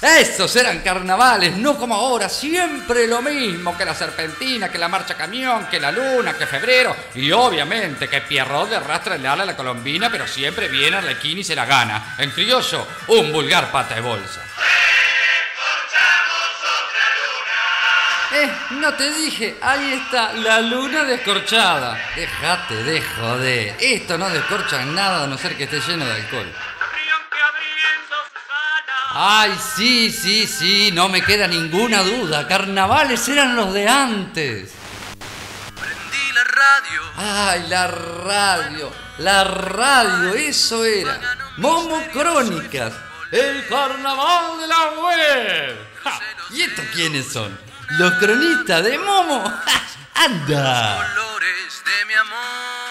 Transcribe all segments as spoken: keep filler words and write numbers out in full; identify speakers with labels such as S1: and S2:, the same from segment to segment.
S1: Esos eran carnavales, no como ahora, siempre lo mismo, que la serpentina, que la marcha camión, que la luna, que febrero, y obviamente que Pierrot le arrastra el ala a la colombina, pero siempre viene Arlequín y se la gana. En criollo, un vulgar pata de bolsa. Eh, no te dije, ahí está, la luna descorchada. Déjate de joder, esto no descorcha nada a no ser que esté lleno de alcohol. Ay, sí, sí, sí, no me queda ninguna duda. Carnavales eran los de antes.
S2: Prendí la radio.
S1: Ay, la radio, la radio, eso era. Momo Crónicas, el carnaval de la web. Ja, ¿y estos quiénes son? Los cronistas de Momo. ¡Ja! ¡Anda!
S2: Los colores de mi amor.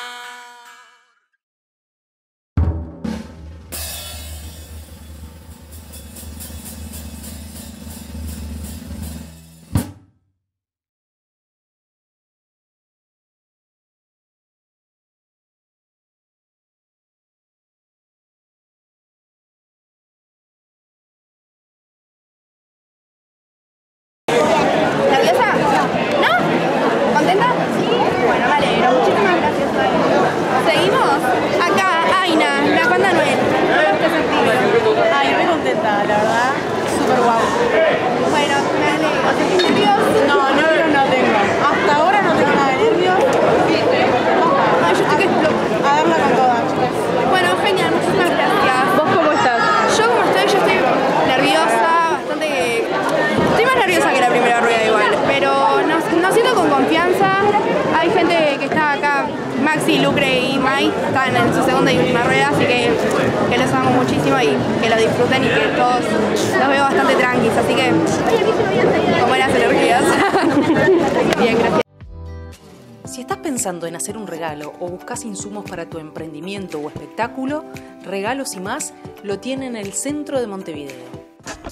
S3: Maxi, Lucre y Mai están en su segunda y última rueda, así que, que los amo muchísimo y que lo disfruten y que todos los veo bastante tranquilos, así que con buenas energías. Bien, gracias.
S4: Si estás pensando en hacer un regalo o buscas insumos para tu emprendimiento o espectáculo, Regalos y Más lo tiene en el centro de Montevideo.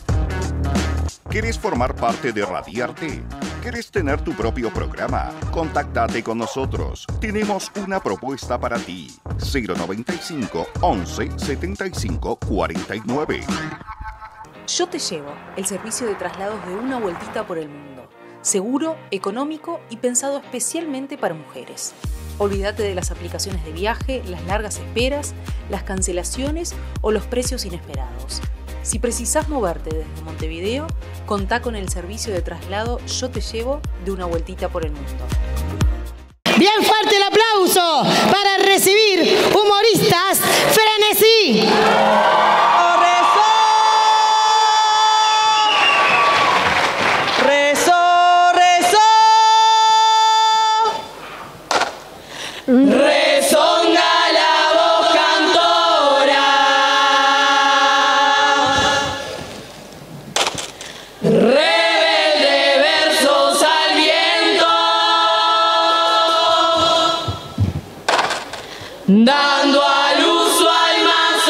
S5: ¿Quieres formar parte de Radiarte? ¿Quieres tener tu propio programa? Contáctate con nosotros. Tenemos una propuesta para ti. cero noventa y cinco, once, setenta y cinco, cuarenta y nueve.
S4: Yo Te Llevo, el servicio de traslados de una vueltita por el mundo. Seguro, económico y pensado especialmente para mujeres. Olvídate de las aplicaciones de viaje, las largas esperas, las cancelaciones o los precios inesperados. Si precisás moverte desde Montevideo, contá con el servicio de traslado Yo Te Llevo de una vueltita por el mundo.
S6: Bien fuerte el aplauso para recibir humoristas Frenesí.
S2: Rezo, rezo. Rezonga la voz cantora. Rebelde versos al viento, dando al uso alma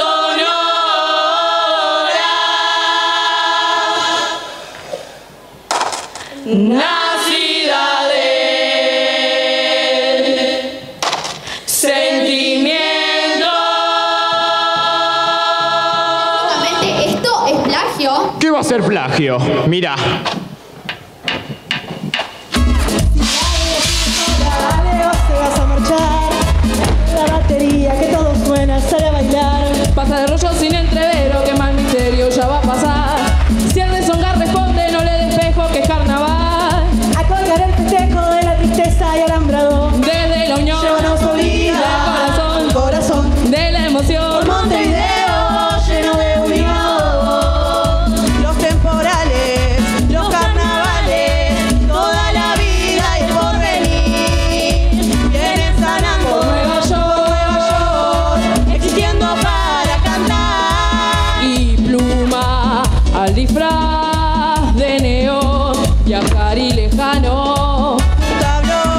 S2: sonora, nacida del sentimiento.
S7: ¿Esto es plagio?
S8: ¿Qué va a ser plagio? Mira.
S6: Te vas a marchar. La batería que todo suena, sale a bailar.
S9: Pasa de rollo sin entrevero, que mal misterio ya va a pasar. Si el rezongar responde, no le despejo que es carnaval.
S6: A colgar el festejo de la tristeza y alambrado.
S9: Desde la unión,
S6: llévanos tu vida,
S9: corazón,
S6: corazón
S9: de la emoción.
S6: Por Montevideo, lleno de unión. Los temporales, los carnavales, toda la vida y el porvenir. Vienen sanando
S9: Por Nueva York,
S6: existiendo para cantar.
S9: y pluma al disfraz de neón, viajar y lejano.
S6: Un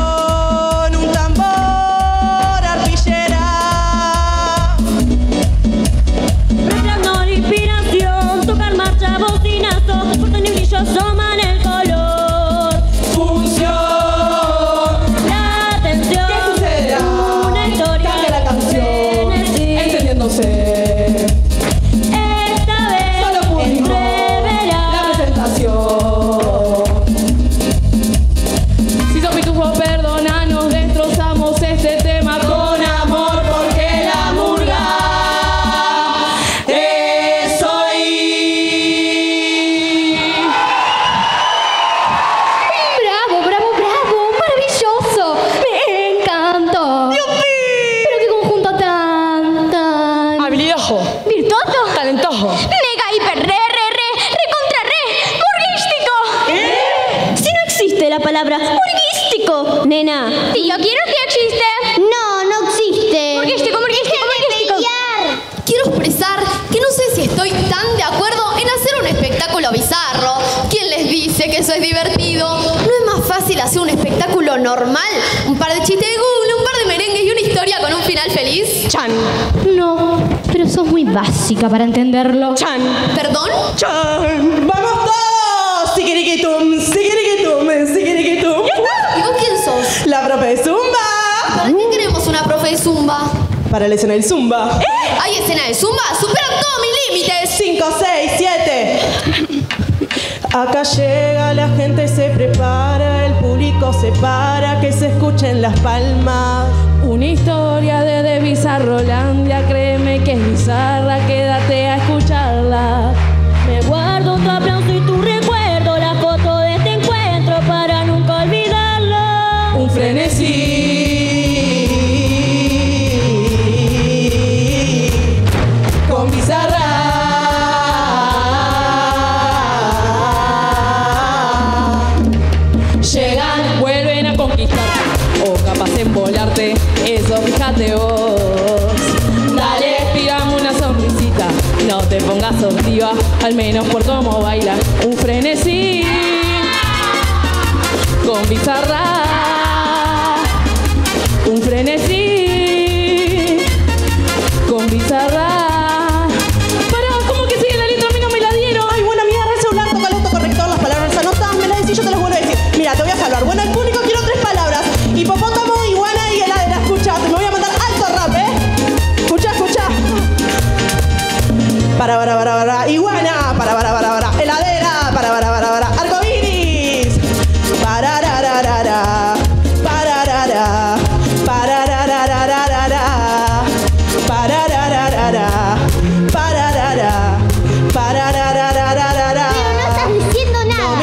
S6: tablón, un tambor, arpillera.
S10: talentoso.
S9: Talentoso.
S10: Mega, hiper, re, re, re, recontra, re, burguístico.
S11: ¿Qué? Si no existe la palabra burguístico, nena.
S10: Si yo quiero que existe.
S11: No, no existe.
S10: Burguístico, burguístico, burguístico.
S7: Quiero expresar que no sé si estoy tan de acuerdo en hacer un espectáculo bizarro. ¿Quién les dice que eso es divertido? ¿No es más fácil hacer un espectáculo normal? Un par de chistes de Google, un par de merengues y una historia con un final feliz.
S9: Chan.
S10: No, pero sos muy básica para entenderlo.
S9: Chan.
S7: ¿Perdón?
S6: Chan. ¡Vamos todos! Siquiriquitum, siquiriquitum, siquiriquitum.
S7: ¿Y vos quién sos?
S6: La profe de Zumba.
S7: ¿Para qué queremos una profe de Zumba?
S6: Para la escena del Zumba.
S7: ¿Eh? ¿Hay escena de Zumba? ¡Superan todos mis límites!
S6: Cinco, seis, siete. Acá llega la gente, se prepara, el público se para, que se escuchen las palmas.
S9: Una historia de, de Bizarrolandia, créeme que es bizarra, quédate a escucharla.
S11: Me guardo tu aplauso y tu recuerdo, la foto de este encuentro para nunca olvidarlo.
S9: Un frenesí. Con Bizarra. Llegan, vuelven a conquistarte, o capaz en volarte, eso fíjate vos. Dale, tirame una sonrisita, no te pongas sortiva, al menos por cómo baila. Un frenesí con Bizarra. Un frenesí con Bizarra. Pará, ¿cómo que sigue la letra? A mí no me la dieron.
S6: Ay, buena mierda, el celular, toca el autocorrector, las palabras anotadas, me las decís, yo te las vuelvo a decir. Mira, te voy a salvar. Bueno, el público quiero tres palabras. Hipopótamo, iguana y heladera. Escucha, te me voy a mandar alto rap, ¿eh? Escucha, escucha. Para, para, para, para. Iguana. Para, para, para, para. Heladera. Para, para, para, para. Arcoiris. Para, ra, ra, ra, ra. Para, ra, ra. Para, ra, ra, ra, ra, ra, ra. Para, ra, ra, ra, ra. Para, ra, ra. Para, ra, ra, ra, ra, ra, ra.
S11: Pero no estás diciendo nada.
S6: No me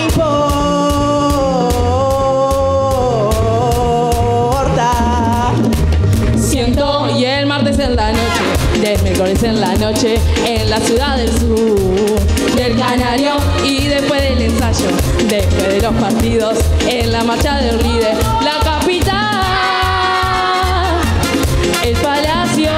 S6: importa.
S9: Siento y el martes en la noche, del miércoles en la noche, en la ciudad del sur, del Canario, y después del ensayo, después de los partidos, en la marcha del líder, la capital, el palacio,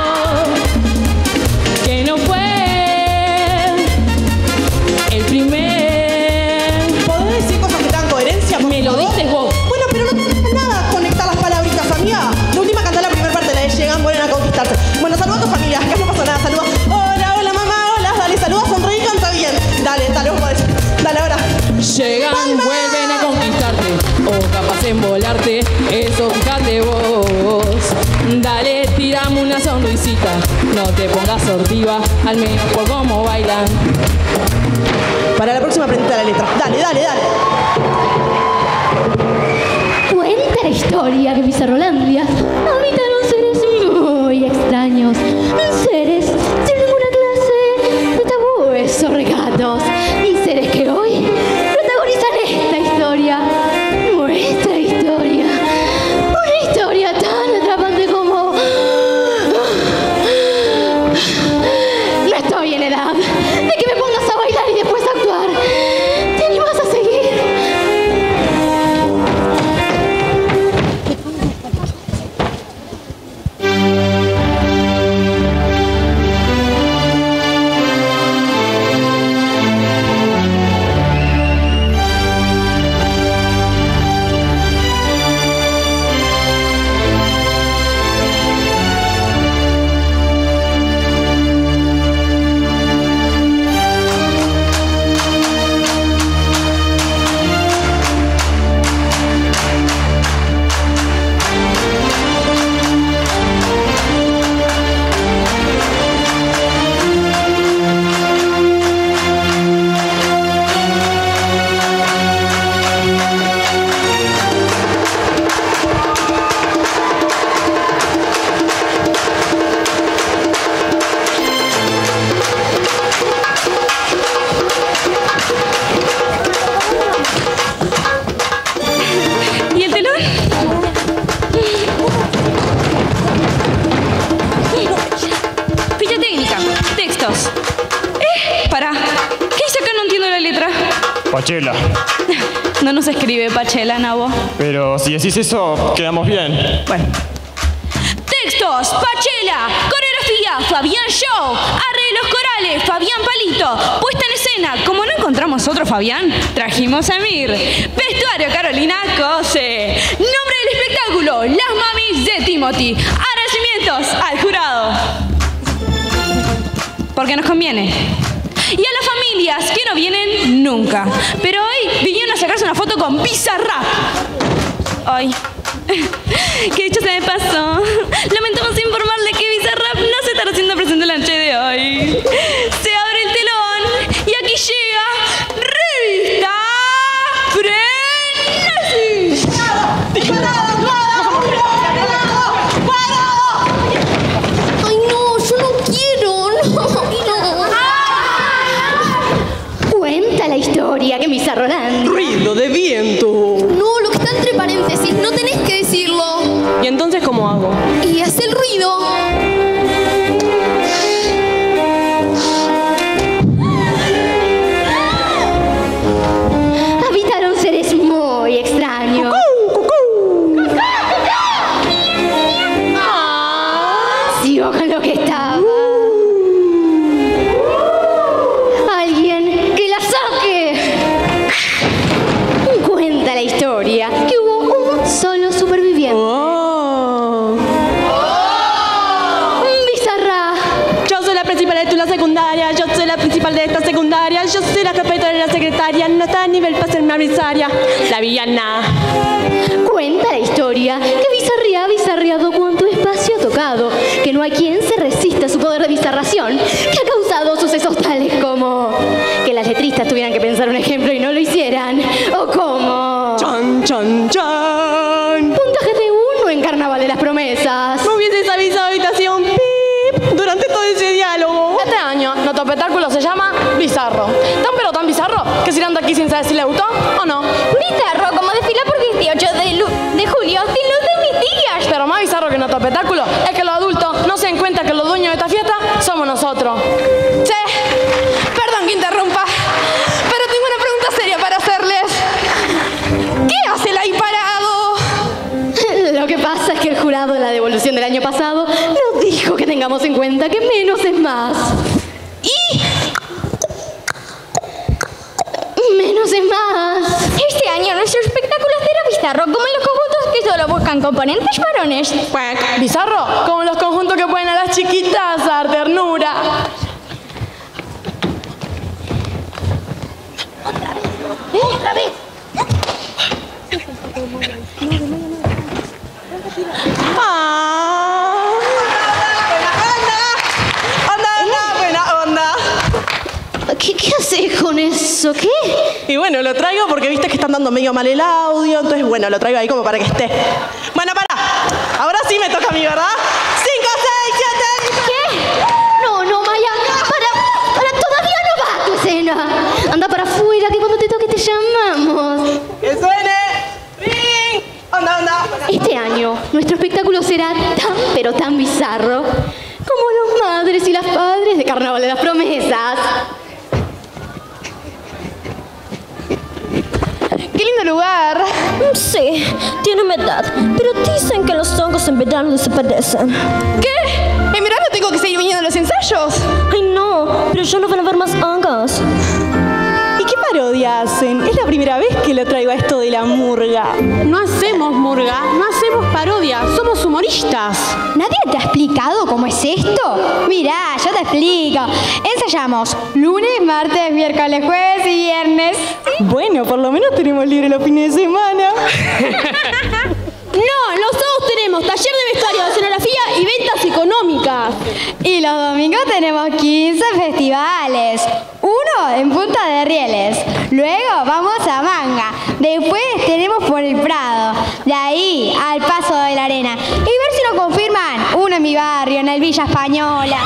S9: que no fue el primer.
S6: ¿Podés decir cosas que tengan coherencia?
S9: Me lo diste vos.
S6: Bueno, pero no te nada conectar las palabritas, amiga. La última cantá la primera parte, la de llegan, vuelven a conquistarse. Bueno, saluda a tu familia, acá no pasa nada, saluda. Hola, hola, mamá, hola, dale, saluda, sonreí, canta bien. Dale, dale, vos podés. Dale, ahora.
S9: Llegan,
S6: ¡Palmas!
S9: vuelven a conquistarte, o capaz en volarte, eso fíjate vos. Dale, tirame una sonrisita, no te pongas sortiva, al menos por cómo bailan.
S6: Para la próxima aprendete la letra. Dale, dale, dale.
S10: Cuenta la historia que Bizarrolandia habitaron seres muy extraños, seres sin ninguna clase de tabúes o recatos, y seres que hoy protagonizan esta historia, nuestra historia, una historia tan atrapante como... No estoy en edad de que me pongas a bailar y después a actuar. ¿Te animas a seguir?
S9: Dios. Eh, pará. ¿Qué dice acá? No entiendo la letra.
S8: Pachela.
S9: No nos escribe Pachela, Nabo.
S8: Pero si decís eso, quedamos bien.
S9: Bueno. Textos, Pachela. Coreografía, Fabián Show. Arreglos corales, Fabián Palito. Puesta en escena, como no encontramos otro Fabián, trajimos a Mir. Vestuario, Carolina Cose. Nombre del espectáculo, Las Mamis de Timothy. Agradecimientos al jurado. Porque nos conviene. Y a las familias que no vienen nunca. Pero hoy vinieron a sacarse una foto con Bizarrap. Ay. ¿Qué dicho se me pasó? Lamentamos informarle que Bizarrap no se estará haciendo presente en la noche de hoy. Se abre el telón y aquí llega Revista Frenesí.
S7: Ay, no, yo no quiero. No, no.
S10: Cuenta la historia que Bizarrolandia.
S6: Ruido de viento.
S7: No, lo que está entre paréntesis, no tenés que decirlo.
S6: ¿Y entonces cómo hago?
S7: Y hace el ruido.
S10: Habitaron seres muy extraños. Sigo con lo que estaba. Alguien que la saque. Cuenta la historia que hubo un solo superviviente. Bizarrap.
S6: Yo soy la principal de la secundaria, yo soy la principal de esta secundaria, yo soy la capitana de la secretaria, no está a nivel para ser una bizarria, la villana.
S10: Cuenta la historia que Bizarría ha bizarreado cuanto espacio ha tocado, que no hay quien se resista a su poder de bizarración, que ha causado sucesos tales como que las letristas tuvieran que pensar un ejemplo y no lo hicieran, o como...
S6: Chan, chan, chan.
S10: Puntaje de uno en Carnaval de las Promesas.
S6: No hubieses avisado habitación pip durante todo ese diálogo.
S12: Este año, nuestro espectáculo se llama Bizarro. Tan pero tan bizarro que se irán de aquí sin saber si le gustó o no.
S10: Bizarro, como desfila por dieciocho de, de julio, sin luz de mis días.
S12: Pero más bizarro que nuestro espectáculo es que los adultos no se den cuenta que los dueños de esta fiesta somos nosotros.
S3: Che, perdón que interrumpa, pero tengo una pregunta seria para hacerles. ¿Qué hace el ahí parado?
S10: Lo que pasa es que el jurado en la devolución del año pasado nos dijo que tengamos en cuenta que menos es más.
S3: ¿Y?
S10: Menos es más.
S7: Este año nuestro espectáculo será bizarro, como los conjuntos que solo buscan componentes varones.
S12: Bizarro, como los conjuntos que ponen a las chiquitas a dar ternura.
S10: ¿Otra vez?
S6: Ah. Onda, onda, buena onda.
S10: ¿Qué, ¿Qué haces con eso? ¿Qué?
S6: Y bueno, lo traigo porque viste que están dando medio mal el audio, entonces bueno, lo traigo ahí como para que esté. Bueno, pará. Ahora sí me toca a mí, ¿verdad? Cinco, seis, siete...
S10: ¿Qué? No, no, Maya. Para, para, todavía no va tu escena. Anda para afuera que cuando te toque te llamamos.
S6: ¡Que suene! ¡Ring! Onda, onda.
S10: Este año, nuestro espectáculo será tan, pero tan bizarro como los madres y las padres de Carnaval de las Promesas.
S3: ¡Qué lindo lugar!
S11: Sí, tiene humedad, pero dicen que los hongos en verano desaparecen.
S3: ¿Qué? ¿En verano tengo que seguir viniendo a los ensayos?
S11: Ay, no, pero ya no van a haber más hongos.
S6: ¿Y qué parodia hacen? Es la primera vez que lo traigo a esto de la murga.
S12: No hacemos murga, no hacemos parodia, somos humoristas.
S10: ¿Nadie te ha explicado cómo es esto? Mirá, yo te explico. Ensayamos lunes, martes, miércoles, jueves y viernes.
S6: Bueno, por lo menos tenemos libre los fines de semana.
S12: No, los sábados tenemos taller de vestuario, de escenografía y ventas económicas.
S10: Y los domingos tenemos quince festivales. Uno en Punta de Rieles. Luego vamos a Manga. Después tenemos por el Prado. De ahí al Paso de la Arena. Y ver si nos confirman uno en mi barrio, en el Villa Española.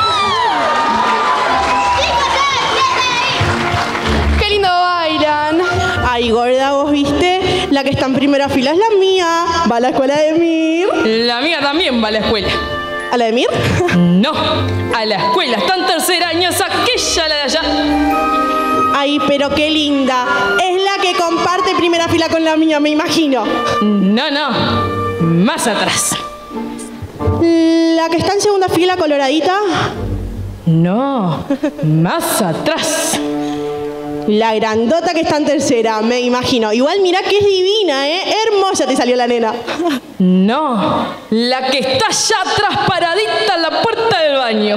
S3: ¡Qué lindo bailan!
S6: Ay, gorda, ¿vos viste? La que está en primera fila es la mía. Va a la escuela de Mir.
S9: La mía también va a la escuela.
S6: ¿A la de Mir?
S9: No, a la escuela. Está en tercer año, es aquella la de allá.
S6: Ay, pero qué linda. Es la que comparte primera fila con la mía, me imagino.
S9: No, no. Más atrás.
S6: ¿La que está en segunda fila coloradita?
S9: No, más atrás.
S6: La grandota que está en tercera, me imagino. Igual mirá que es divina, ¿eh? Hermosa te salió la nena.
S9: No, la que está allá atrás paradita en la puerta del baño.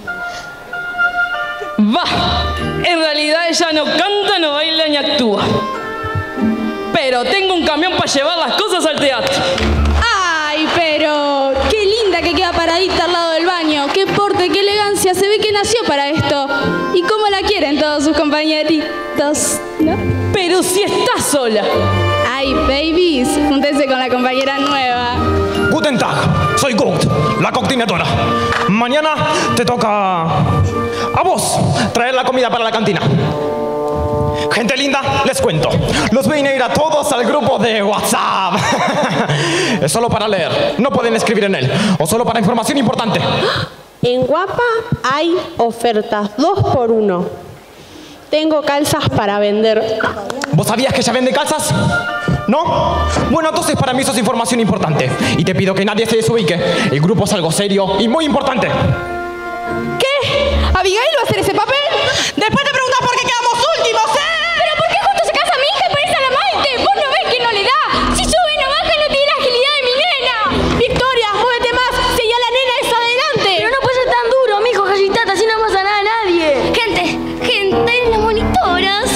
S9: Va, en realidad ella no canta, no baila ni actúa. Pero tengo un camión para llevar las cosas al teatro.
S13: Ay, pero qué linda que queda paradita al lado del baño. Qué porte, qué elegancia. Se ve que nació para esto. ¿Y cómo la quieren todos sus compañeritos? ¿No?
S9: Pero si está sola.
S13: Ay, babies, júntense con la compañera nueva.
S8: Guten Tag, soy Gut, la coordinadora. Mañana te toca a vos traer la comida para la cantina. Gente linda, les cuento. Los voy a ir a todos al grupo de WhatsApp. Es solo para leer, no pueden escribir en él. O solo para información importante.
S6: En Guapa hay ofertas, dos por uno. Tengo calzas para vender.
S8: ¿Vos sabías que ella vende calzas? ¿No? Bueno, entonces para mí eso es información importante. Y te pido que nadie se desubique. El grupo es algo serio y muy importante.
S13: ¿Qué? ¿Abigail va a hacer ese papel?
S6: Después te preguntas por qué quedamos últimos, ¿eh?
S13: ¿Pero por qué justo se casa mi hija y parece a la Maite? ¿Vos no ves que no le da? Si sube y no baja, no tiene la agilidad de mi nena.
S6: Victoria, muévete más. Si ya la nena es adelante.
S10: Pero no puede ser tan duro, mijo Gallitata, así no pasa nada a nadie.
S7: Gente, gente, las monitoras.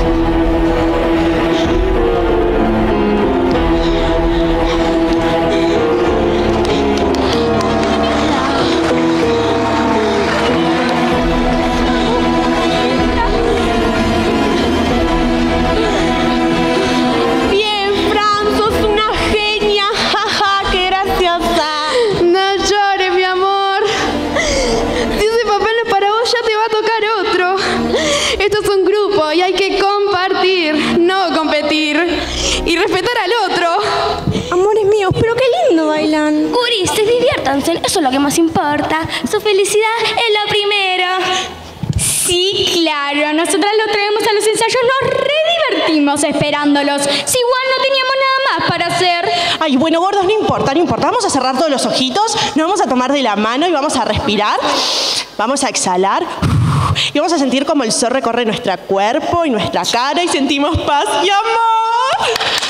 S13: Esto es un grupo y hay que compartir, no competir. Y respetar al otro.
S10: Amores míos, pero qué lindo bailan.
S7: Gurises, diviértanse, eso es lo que más importa. Su felicidad es la primera.
S13: Sí, claro, nosotras lo traemos a los ensayos, nos re divertimos esperándolos. Si igual no teníamos nada más para hacer.
S6: Ay, bueno, gordos, no importa, no importa. Vamos a cerrar todos los ojitos, nos vamos a tomar de la mano y vamos a respirar. Vamos a exhalar. Y vamos a sentir como el sol recorre nuestro cuerpo y nuestra cara y sentimos paz y amor.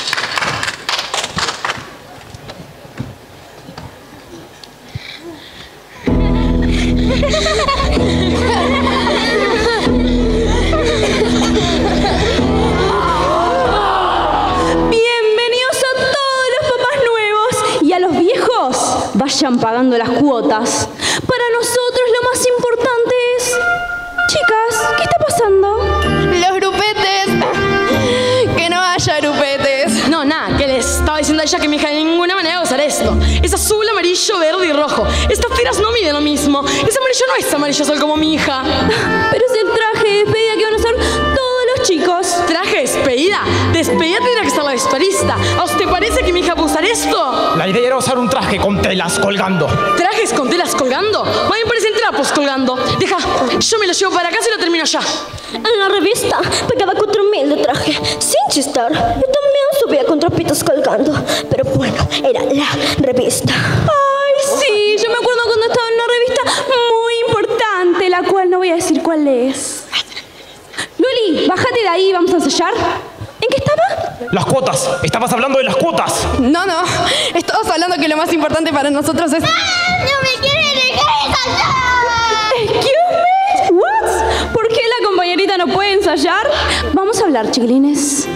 S13: Bienvenidos a todos los papás nuevos y a los viejos. Vayan pagando las cuotas. Para nosotros lo más importante es... Chicas, ¿qué está pasando?
S3: Los grupetes. Que no haya grupetes.
S12: No, nada, que les estaba diciendo a ella que mi hija de ninguna manera va a usar esto. Es azul, amarillo, verde y rojo. Estas tiras no miden lo mismo. Ese amarillo no es amarillo sol como mi hija.
S13: Pero es el traje de despedida que van a usar todos los chicos.
S12: ¿Traje de despedida? Despedida tendría que estar la vestuarista. ¿A usted parece que mi hija va a usar esto?
S8: La idea era usar un traje con telas colgando.
S12: ¿Trajes con telas colgando? A mí me parecen trapos colgando. Deja, yo me lo llevo para casa y lo termino ya.
S10: En la revista pagaba cuatro mil de traje, sin chistar. Yo también subía con trapitos colgando. Pero bueno, era la revista.
S13: Ay, sí, yo me acuerdo cuando estaba en una revista muy importante, la cual no voy a decir cuál es. Luli, bájate de ahí, vamos a ensayar. ¿En qué estaba?
S8: Las cuotas. Estabas hablando de las cuotas.
S3: No, no. Estamos hablando que lo más importante para nosotros es...
S7: ¡Ah! ¡No me quieren dejar ensayar!
S13: Excuse me, what? ¿Por qué la compañerita no puede ensayar? Vamos a hablar, chiquilines.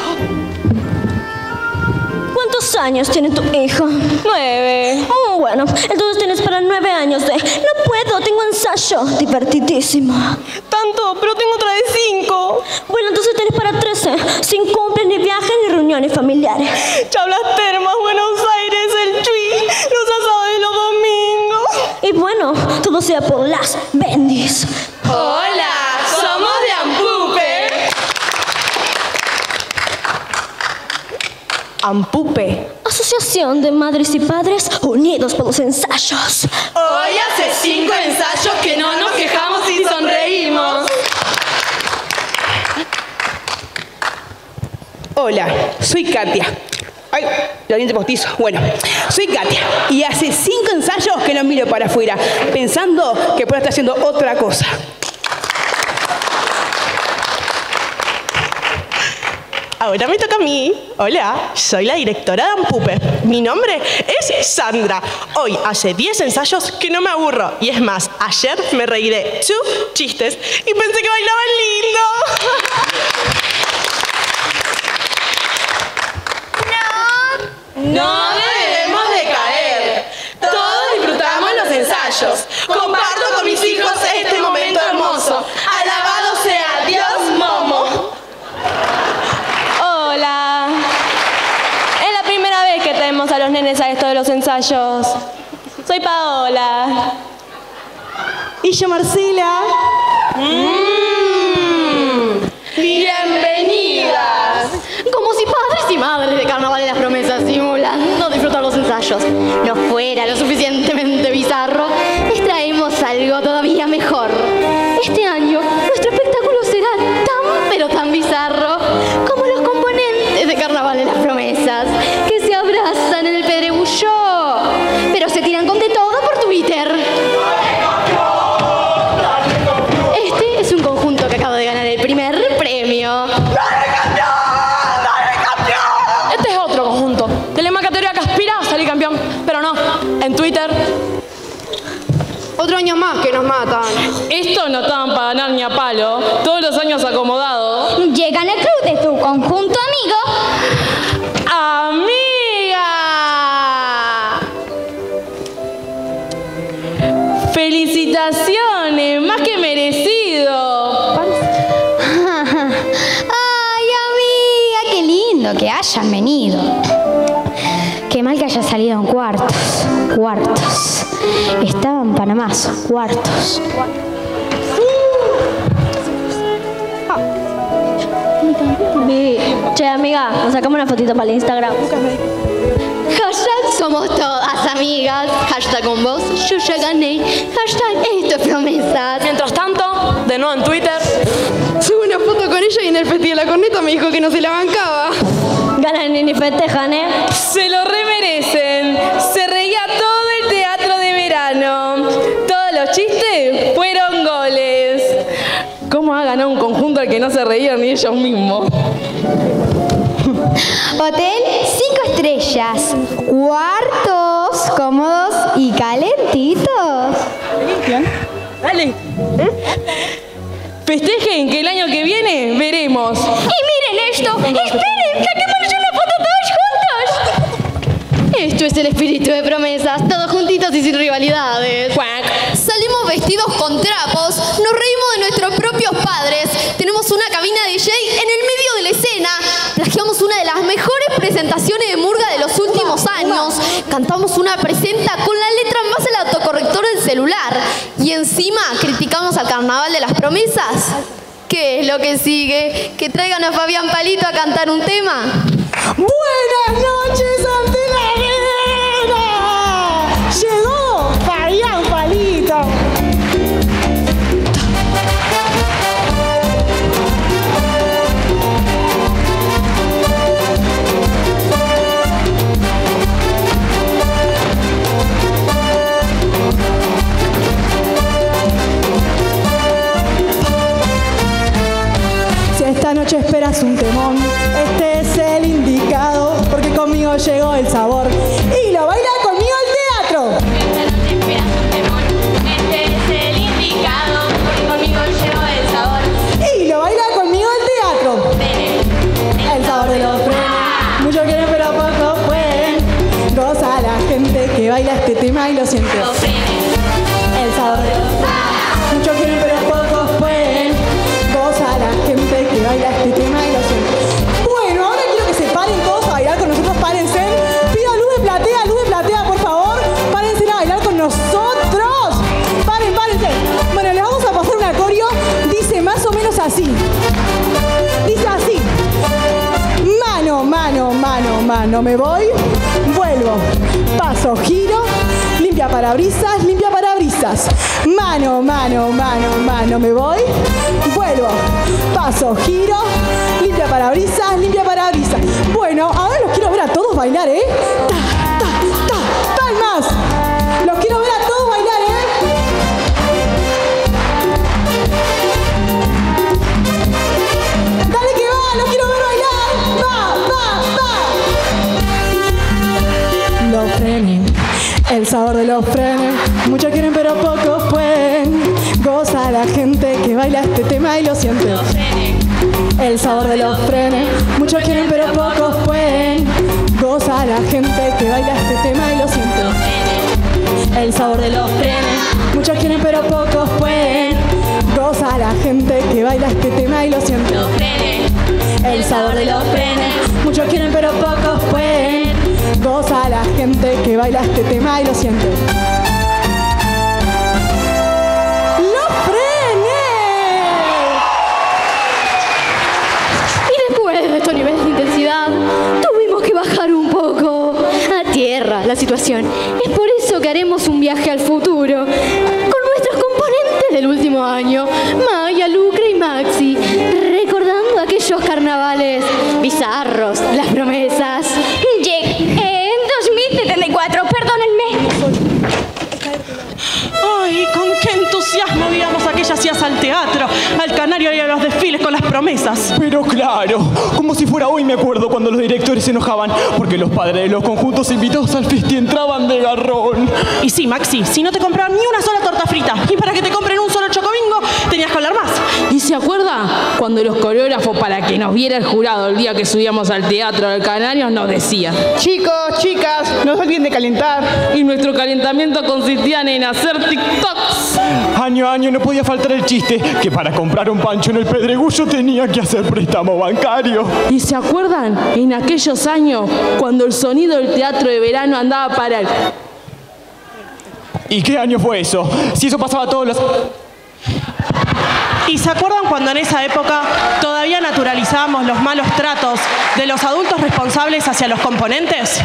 S10: ¿Cuántos años tiene tu hijo?
S13: Nueve.
S10: Oh, bueno, entonces tienes para nueve años de... No puedo, tengo ensayo. Divertidísimo.
S6: Tanto, pero tengo otra de cinco.
S10: Bueno, entonces tienes para trece. Sin cumples, ni viajes, ni reuniones familiares.
S6: Chao las termas, Buenos Aires, el chui, los asados de los domingos.
S10: Y bueno, todo sea por las bendis.
S9: Hola, somos de Ampupe.
S6: Ampupe.
S10: O
S11: Asociación de Madres y Padres Unidos por los Ensayos.
S12: Hoy hace cinco ensayos que no nos quejamos y sonreímos.
S6: Hola, soy Katia. Ay, los dientes postizos. Bueno, soy Katia y hace cinco ensayos que no miro para afuera, pensando que puedo estar haciendo otra cosa. Ahora me toca a mí. Hola, soy la directora de Ampupe. Mi nombre es Sandra. Hoy hace diez ensayos que no me aburro. Y es más, ayer me reí de sus chistes y pensé que bailaban lindo.
S12: No debemos de caer. Todos disfrutamos los ensayos. Comparto con mis hijos este momento hermoso. Alabado sea Dios, Momo.
S9: Hola. Es la primera vez que traemos a los nenes a esto de los ensayos. Soy Paola.
S6: Y yo, Marcela.
S12: Mm. Bienvenidas.
S7: Como si padres y madres de Carnaval de las Promesas simulando disfrutar los ensayos no fuera lo suficientemente bizarro, les traemos algo todavía mejor. Este año nuestro espectáculo será tan pero tan bizarro como los componentes de Carnaval de las Promesas, que se abrazan en el pedregulló, pero se tiran con de todo por Twitter. Este es un conjunto que acaba de ganar el primer premio.
S12: Este es otro conjunto. De la misma categoría que aspira a salir campeón. Pero no, en Twitter.
S3: Otro año más que nos matan.
S9: Esto no estaban para ganar ni a palo. Todos los años acomodados.
S10: Llegan al club de tu conjunto amigo.
S9: ¡Amiga! ¡Felicitaciones! ¡Más que merecido!
S10: Ay, amiga, qué lindo que hayan venido. Qué mal que haya salido en cuartos. Cuartos. Estaba en Panamá, cuartos.
S11: Che, amiga, nos sacamos una fotito para el Instagram.
S7: Hashtag somos todas amigas. Hashtag con vos, yo ya gané. Hashtag esto es promesas.
S12: Mientras tanto, de nuevo en Twitter.
S3: Subo una foto con ella y en el festival de la corneta me dijo que no se la bancaba.
S11: Ganan y festejan, ¿eh?
S9: Se lo remerecen. Se reía todo el teatro de verano. Todos los chistes fueron goles. ¿Cómo ha ganado un conjunto al que no se reían ni ellos mismos?
S10: Hotel cinco estrellas. Cuartos cómodos y calentitos.
S9: Dale. Festejen que el año que viene veremos.
S10: Y miren esto. Esperen, saquémonos una foto todos juntos.
S7: Esto es el espíritu de promesas, todos juntitos y sin rivalidades. Salimos vestidos con trapos, nos reímos de nuestros propios padres, tenemos una cabina de D J en el medio de la escena, plagiamos una de las mejores presentaciones de murga de los últimos años, cantamos una presenta con la letra en base al autocorrector del celular y encima criticamos al Carnaval de las Promesas. ¿Qué es lo que sigue? ¿Que traigan a Fabián Palito a cantar un tema?
S6: Buenas noches, ante la arena. Llegó Fabián Palito. Si esta noche esperas un temón, este es el indicado, porque conmigo llegó el sabor y lo baila conmigo al teatro.
S7: Esta noche esperas un temón, este es el indicado, porque conmigo llegó el sabor.
S6: Y lo baila conmigo al teatro. El sabor de los frenes, muchos quieren pero pocos pueden. Goza la gente que baila este tema y lo siente. El sabor de los frenes, muchos quieren pero pocos pueden. Goza la gente que baila este tema y lo siente. Bueno, ahora quiero que se paren todos a bailar con nosotros, párense. Pido luz de platea, luz de platea, por favor. Párense a bailar con nosotros. Paren, párense. Bueno, les vamos a pasar una coreo. Dice más o menos así. Dice así. Mano, mano, mano, mano, me voy. vuelvo, paso, giro, limpia parabrisas, limpia parabrisas. Mano, mano, mano, mano, me voy, vuelvo, paso, giro, limpia parabrisas, limpia parabrisas. Bueno, ahora los quiero ver a todos bailar, ¿eh? Ta, ta, ta, palmas. Los quiero ver a todos bailar, ¿eh? Dale que va, los quiero ver bailar. Va, va, va. Los frenes, el sabor de los frenes. Muchos quieren pero pocos pueden. Goza la gente que baila este tema y lo siente. El sabor de los frenes. Muchos quieren pero pocos pueden. Goza la gente que baila este tema y lo siente. El sabor de los frenes. Muchos quieren pero pocos pueden. Goza la gente que baila este tema y lo siente. El sabor de los frenes. Muchos quieren pero pocos pueden. Goza la gente que baila este tema y lo siente. ¡Los frenes!
S10: Y después de estos niveles de intensidad, tuvimos que bajar un poco a tierra la situación. Es por eso que haremos un viaje al futuro con nuestros componentes del último año, Maya, Lucre y Maxi, recordando aquellos carnavales bizarros, las promesas.
S13: En dos mil setenta y cuatro, perdónenme.
S12: Ay, con qué entusiasmo íbamos aquellas idas al teatro, al Canario y a los desfiles con las promesas.
S8: Pero claro, como si fuera hoy me acuerdo cuando los directores se enojaban porque los padres de los conjuntos invitados al festi entraban de garrón.
S12: Y sí, Maxi, si no te compraban ni una sola torta frita y para que te compren un solo chocobingo tenías que hablar más.
S9: ¿Y se acuerda cuando los coreógrafos, para que nos viera el jurado el día que subíamos al teatro del Canario, nos decían:
S14: chicos, chicas, no se olviden de calentar?
S9: Y nuestro calentamiento consistía en hacer TikToks.
S8: Año a año no podía faltar el chiste que para comprar un pancho en el Pedregullo tenía que hacer préstamo bancario.
S9: ¿Y se acuerdan en aquellos años cuando el sonido del teatro de verano andaba para el...
S8: ¿Y qué año fue eso? Si eso pasaba todos los...
S12: ¿Y se acuerdan cuando en esa época todavía naturalizábamos los malos tratos de los adultos responsables hacia los componentes?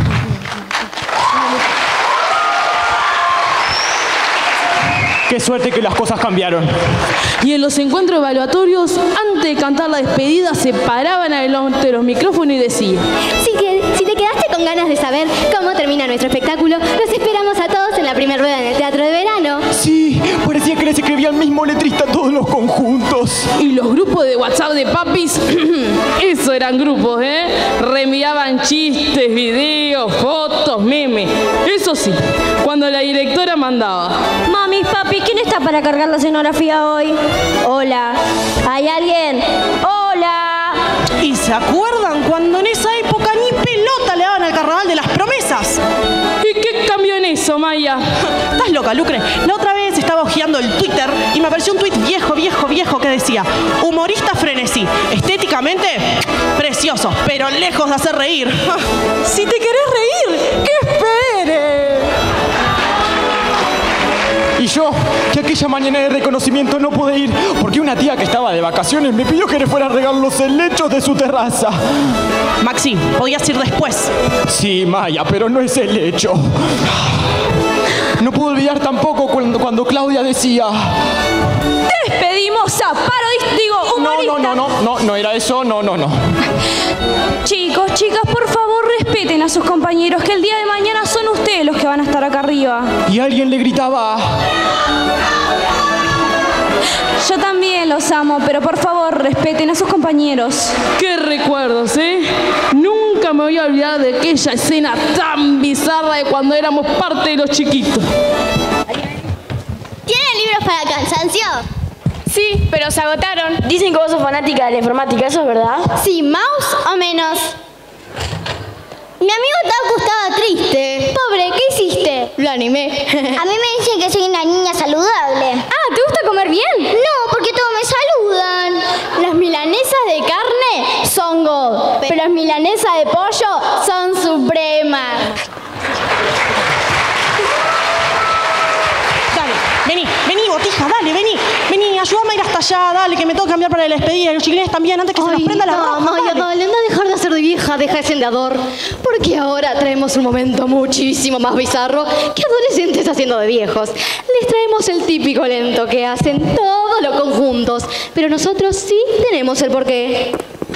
S8: Qué suerte que las cosas cambiaron.
S9: Y en los encuentros evaluatorios, antes de cantar la despedida, se paraban adelante de los micrófonos y decían:
S10: Si, que, si te quedaste con ganas de saber cómo termina nuestro espectáculo, los esperamos a todos en la primera rueda en el Teatro de Verano.
S8: Sí, parecía que les escribía el mismo letrista a todos los conjuntos.
S9: Y los grupos de WhatsApp de papis, eso eran grupos, ¿eh? Reenviaban chistes, videos, fotos, memes. Eso sí, cuando la directora mandaba:
S11: Mami, papi, ¿quién está para cargar la escenografía hoy? Hola. ¿Hay alguien? Hola.
S12: ¿Y se acuerdan cuando en esa época ni pelota le daban al carnaval de las promesas?
S9: ¿Y qué cambió en eso, Maya?
S12: ¿Estás loca, Lucre? La otra vez estaba hojeando el Twitter y me apareció un tuit viejo, viejo, viejo que decía: humorista frenesí, estéticamente precioso, pero lejos de hacer reír.
S6: Si te querés reír, ¿qué esperes?
S8: Y yo, que aquella mañana de reconocimiento no pude ir porque una tía que estaba de vacaciones me pidió que le fuera a regar los helechos de su terraza.
S12: Maxi, podías ir después.
S8: Sí, Maya, pero no es el hecho. No puedo olvidar tampoco cuando, cuando Claudia decía:
S13: Despedimos a parodista, digo, humorista.
S8: No, no, no, no, no, no era eso, no, no, no.
S13: Chicos, chicas, por favor, respeten a sus compañeros, que el día de mañana son ustedes los que van a estar acá arriba.
S8: Y alguien le gritaba:
S13: yo también los amo, pero por favor, respeten a sus compañeros.
S9: Qué recuerdos, ¿eh? Nunca me voy a olvidar de aquella escena tan bizarra de cuando éramos parte de los chiquitos.
S10: ¿Tienen libros para cansancio?
S13: Sí, pero se agotaron.
S11: Dicen que vos sos fanática de la informática, ¿eso es verdad?
S10: Sí, más o menos. Mi amigo Taku estaba triste. Pobre, ¿qué hiciste? Lo animé. A mí me dicen que soy una niña saludable.
S13: Ah, ¿te gusta comer bien?
S10: No, porque todos me saludan. Las milanesas de carne son God, pero las milanesas de pollo son supremas.
S12: Dale, vení, vení, botija, dale, vení. Vení, ayúdame a ir hasta allá, dale, que me tengo que cambiar para la despedida. Y los chiquilines también, antes que Ay, se nos prenda la ropa.
S10: Maya, dale, anda a dejar de hacer de vieja deja ese andador, porque ahora traemos un momento muchísimo más bizarro que adolescentes haciendo de viejos. Les traemos el típico lento que hacen todos los conjuntos, pero nosotros sí tenemos el porqué.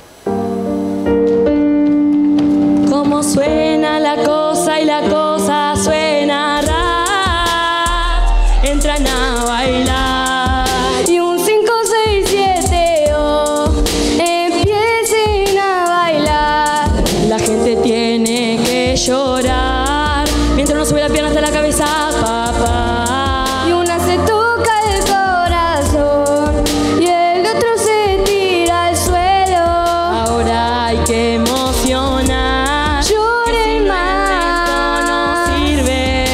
S11: Cómo suena la cosa y la cosa suena rara, entran a bailar y un cinco, seis, siete, oh, empiecen a bailar. La gente tiene que llorar mientras uno sube la pierna hasta la cabeza, papá.
S10: Y una se toca el corazón y el otro se tira al suelo.
S11: Ahora hay que emocionar.
S10: Lloren
S11: más. No sirve.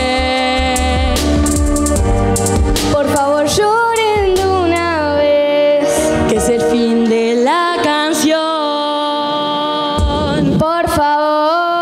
S10: Por favor, lloren de una vez,
S11: Que es el fin de la canción.
S10: por favor.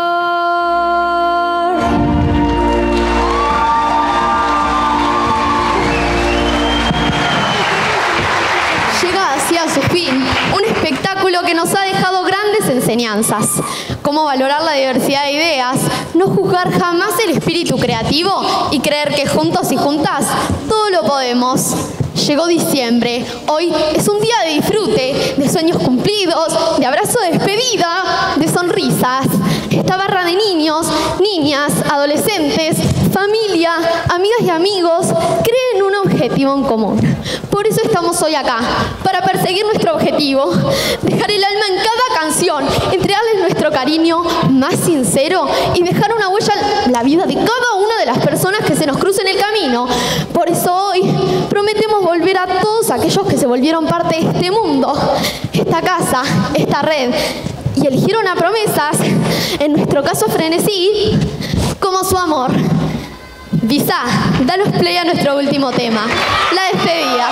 S7: Llega así a su fin un espectáculo que nos ha dejado grandes enseñanzas. Cómo valorar la diversidad de ideas, no juzgar jamás el espíritu creativo y creer que juntos y juntas todo lo podemos. Llegó diciembre, hoy es un día de disfrute, de sueños cumplidos, de abrazo de despedida, de sonrisas. Esta barra de niños, niñas, adolescentes, familia, amigas y amigos creen un objetivo en común. Por eso estamos hoy acá, para perseguir nuestro objetivo, dejar el alma en cada canción, entregarles nuestro cariño más sincero y dejar una huella en la vida de cada una de las personas que se nos crucen el camino. Por eso hoy prometemos volver a todos aquellos que se volvieron parte de este mundo, esta casa, esta red, y eligieron a promesas, en nuestro caso frenesí, como su amor. Visa, danos play a nuestro último tema, la despedida.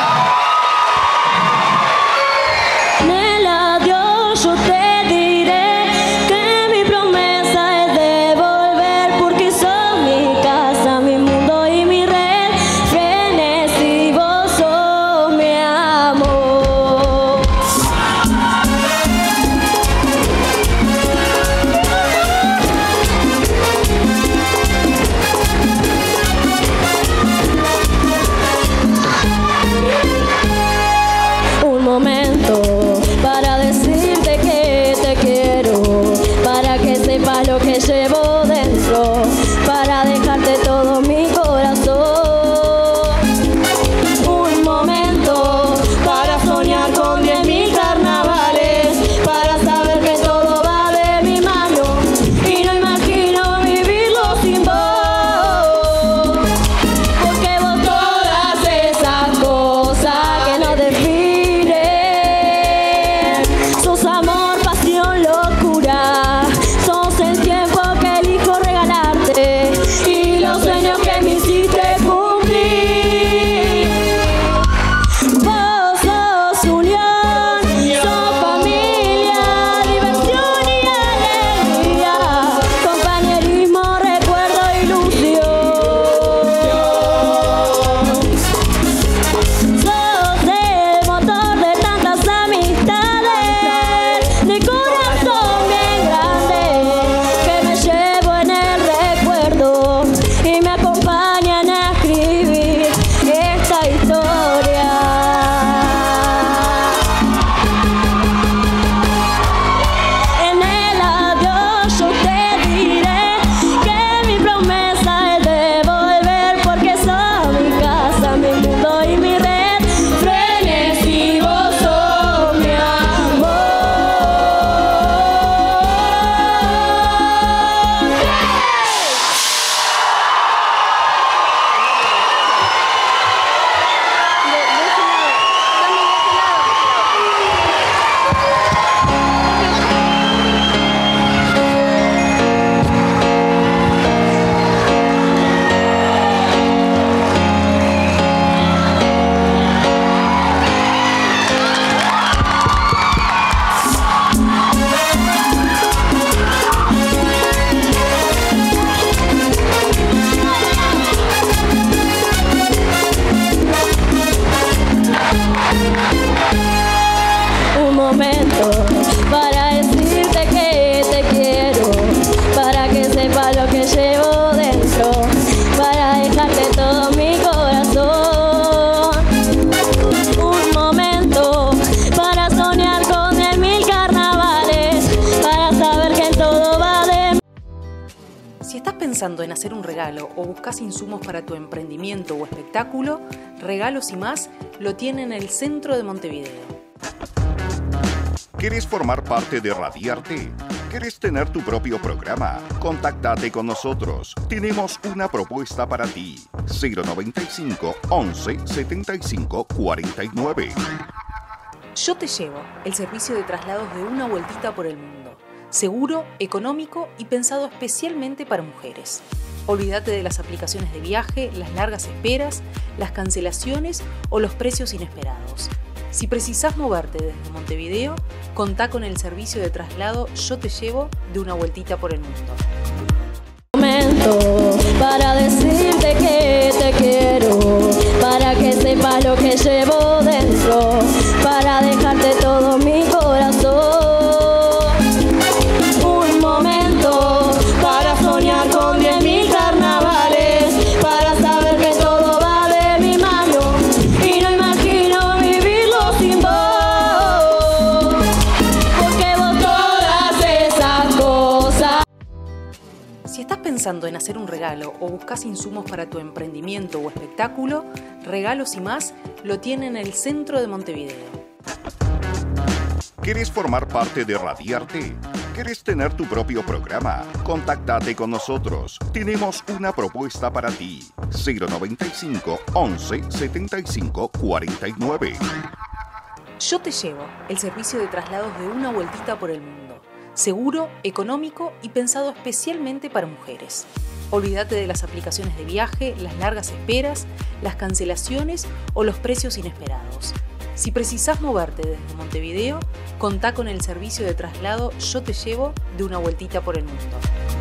S11: Me la dio, yo te diré que mi promesa es de volver, porque sos mi casa, mi mundo y mi red. Frenesí, vos sos mi amor.
S4: pensando en hacer un regalo o buscas insumos para tu emprendimiento o espectáculo, Regalos y Más lo tiene en el centro de Montevideo.
S5: ¿Querés formar parte de Radiarte? ¿Querés tener tu propio programa? Contactate con nosotros. Tenemos una propuesta para ti. cero noventa y cinco, once, setenta y cinco, cuarenta y nueve.
S4: Yo Te Llevo, el servicio de traslados de una vueltita por el mundo. Seguro, económico y pensado especialmente para mujeres. Olvídate de las aplicaciones de viaje, las largas esperas, las cancelaciones o los precios inesperados. Si precisás moverte desde Montevideo, contá con el servicio de traslado Yo Te Llevo de una vueltita por el mundo.
S11: Momento para decirte que te quiero, para que sepas lo que llevo dentro, para dejarte todo mi corazón. Un momento para soñar con diez mil carnavales, para saber que todo va de mi mano y no imagino vivirlo sin vos, porque vos todas esas cosas.
S4: Si estás pensando en hacer un regalo o buscas insumos para tu emprendimiento o espectáculo, Regalos y Más lo tiene en el centro de Montevideo.
S5: ¿Querés formar parte de Radiarte? ¿Querés tener tu propio programa? Contactate con nosotros. Tenemos una propuesta para ti. cero noventa y cinco, once, setenta y cinco, cuarenta y nueve.
S4: Yo Te Llevo, el servicio de traslados de una vueltita por el mundo. Seguro, económico y pensado especialmente para mujeres. Olvídate de las aplicaciones de viaje, las largas esperas, las cancelaciones o los precios inesperados. Si precisás moverte desde Montevideo, contá con el servicio de traslado Yo Te Llevo de una vueltita por el mundo.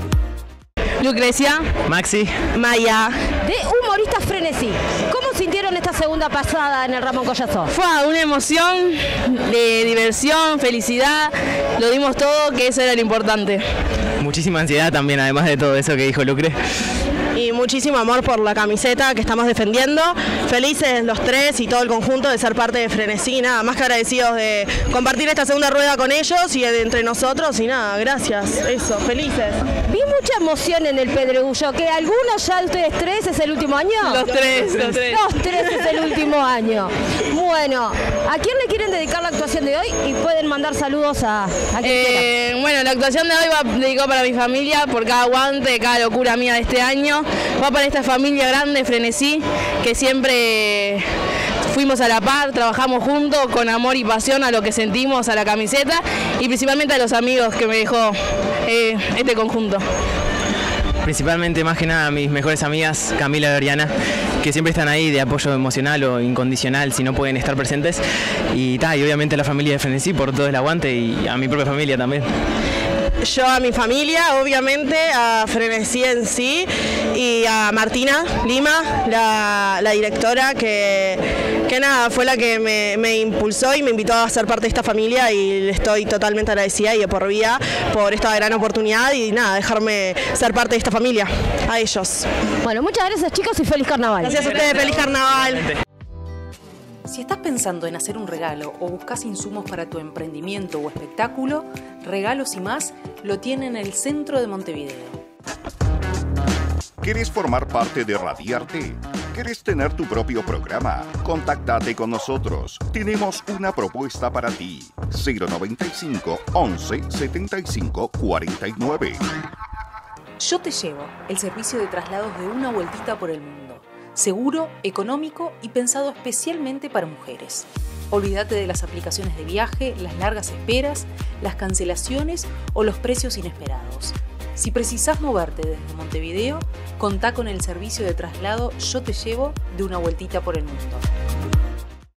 S15: Lucrecia,
S16: Maxi,
S15: Maya,
S17: de Humoristas Frenesí. ¿Cómo sintieron esta segunda pasada en el Ramón Collazo?
S15: Fue una emoción, de diversión, felicidad, lo dimos todo, que eso era lo importante.
S16: Muchísima ansiedad también, además de todo eso que dijo Lucre.
S12: Y muchísimo amor por la camiseta que estamos defendiendo. Felices los tres y todo el conjunto de ser parte de Frenesí. Nada, más que agradecidos de compartir esta segunda rueda con ellos y de entre nosotros. Y nada, gracias. Eso, felices.
S17: Vi mucha emoción en el Pedregullo. ¿Que algunos ya de ustedes tres es el último año?
S15: Los tres, los tres.
S17: Los tres es el último año. Bueno, ¿a quién le quieren dedicar la actuación de hoy? Y pueden mandar saludos a, a quien
S15: eh,
S17: quiera.
S15: Bueno, la actuación de hoy va dedicada para mi familia, por cada aguante, cada locura mía de este año. Va para esta familia grande, Frenesí, que siempre fuimos a la par, trabajamos juntos con amor y pasión a lo que sentimos, a la camiseta y principalmente a los amigos que me dejó eh, este conjunto.
S16: Principalmente, más que nada, a mis mejores amigas, Camila y Oriana, que siempre están ahí de apoyo emocional o incondicional si no pueden estar presentes. Y, ta, y obviamente a la familia de Frenesí por todo el aguante y a mi propia familia también.
S12: Yo a mi familia, obviamente, a Frenesí en sí y a Martina Lima, la, la directora, que, que nada, fue la que me, me impulsó y me invitó a ser parte de esta familia y le estoy totalmente agradecida y de por vida por esta gran oportunidad y nada, dejarme ser parte de esta familia, a ellos.
S17: Bueno, muchas gracias chicos y feliz carnaval.
S12: Gracias a ustedes, feliz carnaval.
S4: Si estás pensando en hacer un regalo o buscas insumos para tu emprendimiento o espectáculo, Regalos y Más lo tiene en el centro de Montevideo.
S5: ¿Querés formar parte de Radiarte? ¿Querés tener tu propio programa? Contactate con nosotros. Tenemos una propuesta para ti. cero noventa y cinco, once, setenta y cinco, cuarenta y nueve.
S4: Yo Te Llevo, el servicio de traslados de una vueltita por el mundo. Seguro, económico y pensado especialmente para mujeres. Olvídate de las aplicaciones de viaje, las largas esperas, las cancelaciones o los precios inesperados. Si precisás moverte desde Montevideo, contá con el servicio de traslado Yo Te Llevo de una vueltita por el mundo.